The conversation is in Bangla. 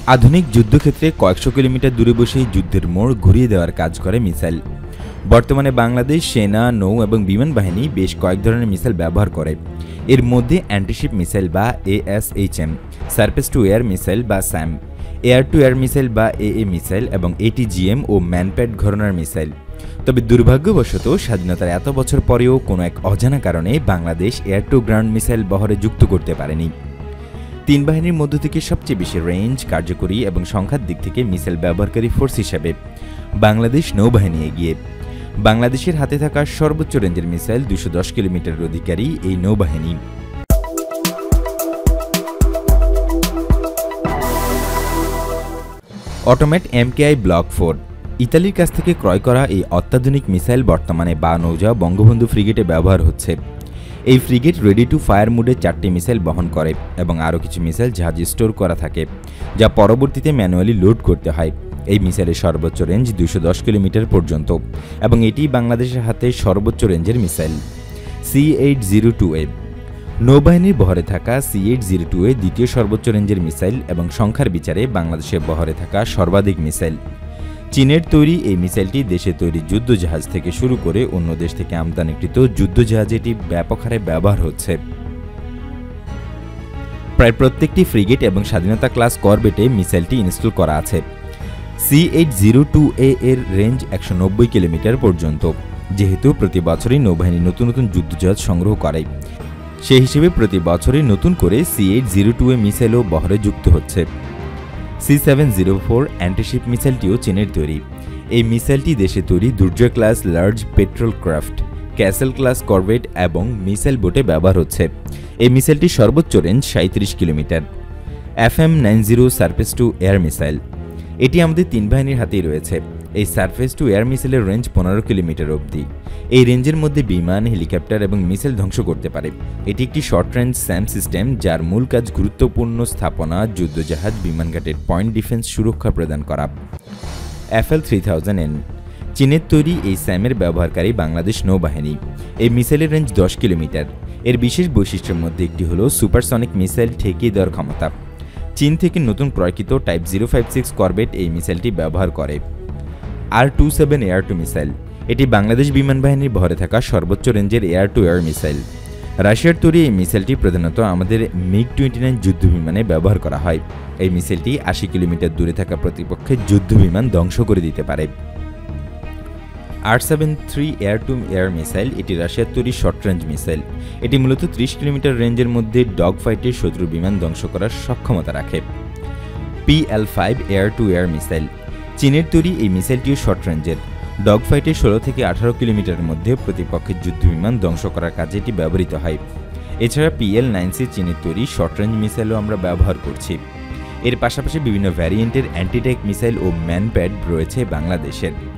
আধুনিক যুদ্ধক্ষেত্রে কয়েকশো কিলোমিটার দূরে বসেই যুদ্ধের মোড় ঘুরিয়ে দেওয়ার কাজ করে মিসাইল। বর্তমানে বাংলাদেশ সেনা, নৌ এবং বিমান বাহিনী বেশ কয়েক ধরনের মিসাইল ব্যবহার করে। এর মধ্যে অ্যান্টিশিপ মিসাইল বা ASHM, surface to air missile বা SAM, air to air missile বা AA মিসাইল এবং ATGM ও ম্যানপ্যাড ঘরানার মিসাইল। তবে দুর্ভাগ্যবশত স্বাধীনতার এত বছর পরেও কোনো এক অজানা কারণে Bangladesh air to ground missile বহরে যুক্ত করতে পারেনি। তিন বাহিনীর মধ্য থেকে সবচেয়ে বেশি রেঞ্জ, কার্যকরী এবং সংখ্যার দিক থেকে মিসাইল ব্যবহারকারী ফোর্স হিসেবে বাংলাদেশ নৌবাহিনী এগিয়ে। বাংলাদেশের হাতে থাকা সর্বোচ্চ রেঞ্জের মিসাইল 210 কিলোমিটারের অধিকারী এই নৌবাহিনী। অটোম্যাট MKI ব্লক 4 ইতালির কাছ থেকে ক্রয় করা এই অত্যাধুনিক মিসাইল বর্তমানে বা নৌজা বঙ্গবন্ধু ফ্রিগেটে ব্যবহার হচ্ছে। এই ফ্রিগেট রেডি টু ফায়ার মোডে 4টি মিসাইল বহন করে এবং আরও কিছু মিসাইল জাহাজে স্টোর করা থাকে, যা পরবর্তীতে ম্যানুয়ালি লোড করতে হয়। এই মিসাইলের সর্বোচ্চ রেঞ্জ 210 কিলোমিটার পর্যন্ত এবং এটি বাংলাদেশের হাতে সর্বোচ্চ রেঞ্জের মিসাইল। C802A নৌবাহিনীর বহরে থাকা C802A দ্বিতীয় সর্বোচ্চ রেঞ্জের মিসাইল এবং সংখ্যার বিচারে বাংলাদেশের বহরে থাকা সর্বাধিক মিসাইল। চীনের তৈরি এই মিসাইলটি দেশে তৈরি যুদ্ধজাহাজ থেকে শুরু করে অন্য দেশ থেকে আমদানিকৃত যুদ্ধজাহাজে এটি ব্যাপক হারে ব্যবহার হচ্ছে। প্রায় প্রত্যেকটি ফ্রিগেট এবং স্বাধীনতা ক্লাস করভেটে মিসাইলটি ইনস্টল করা আছে। C802A এর রেঞ্জ 190 কিলোমিটার পর্যন্ত। যেহেতু প্রতি বছরই নৌবাহিনী নতুন নতুন যুদ্ধজাহাজ সংগ্রহ করে, সেই হিসেবে প্রতি বছরই নতুন করে C802A মিসাইলও বহরে যুক্ত হচ্ছে। C704 অ্যান্টিশিপ মিসাইলটিও চীনের তৈরি। এই মিসাইলটি দেশে তৈরি Durjoy class large patrol craft, castle class corvette এবং মিসাইল বোটে ব্যবহার হচ্ছে। এই মিসাইলটির সর্বোচ্চ range 37 kilometre. FM90 surface to air missile, এটি আমাদের তিন বাহিনীর হাতেই রয়েছে। এই সারফেস টু এয়ার মিসাইলের রেঞ্জ 15 কিলোমিটার অবধি। এই রেঞ্জের মধ্যে বিমান, হেলিকপ্টার এবং মিসাইল ধ্বংস করতে পারে। এটি একটি শর্ট রেঞ্জ SAM সিস্টেম, যার মূল কাজ গুরুত্বপূর্ণ স্থাপনা, যুদ্ধজাহাজ, বিমানঘাটের পয়েন্ট ডিফেন্স সুরক্ষা প্রদান করা। FL3000N চীনের তৈরি এই SAM-এর ব্যবহারকারী বাংলাদেশ নৌবাহিনী। এই মিসাইলের রেঞ্জ 10 কিলোমিটার। এর বিশেষ বৈশিষ্ট্যের মধ্যে একটি হল সুপারসনিক মিসাইল ঠেকিয়ে দেওয়ার ক্ষমতা। চীন থেকে নতুন ক্রয়কৃত টাইপ 056 করভেট এই মিসাইলটি ব্যবহার করে। R27 এয়ার টু মিসাইল, এটি বাংলাদেশ বিমান বাহিনীর বহরে থাকা সর্বোচ্চ রেঞ্জের এয়ার টু এয়ার মিসাইল। রাশিয়ার তৈরি এই মিসাইলটি প্রধানত আমাদের MiG-29 যুদ্ধবিমানে ব্যবহার করা হয়। এই মিসাইলটি 80 কিলোমিটার দূরে থাকা প্রতিপক্ষের যুদ্ধবিমান ধ্বংস করে দিতে পারে। R73 air to air missile, এটি রাশিয়ার তৈরি শর্ট রেঞ্জ মিসাইল। এটি মূলত 30 কিলোমিটার রেঞ্জের মধ্যে ডগ ফাইটে শত্রু বিমান ধ্বংস করার সক্ষমতা রাখে। PL5 air to air missile, চীনের তৈরি এই মিসাইলটিও শর্ট রেঞ্জের। ডগ ফাইটে 16 থেকে 18 কিলোমিটারের মধ্যে প্রতিপক্ষের যুদ্ধবিমান ধ্বংস করার কাজে এটি ব্যবহৃত হয়। এছাড়া PL9C চীনের তৈরি শর্ট রেঞ্জ মিসাইলও আমরা ব্যবহার করছি। এর পাশাপাশি বিভিন্ন ভ্যারিয়েন্টের অ্যান্টি ট্যাঙ্ক মিসাইল ও ম্যানপ্যাড রয়েছে বাংলাদেশের।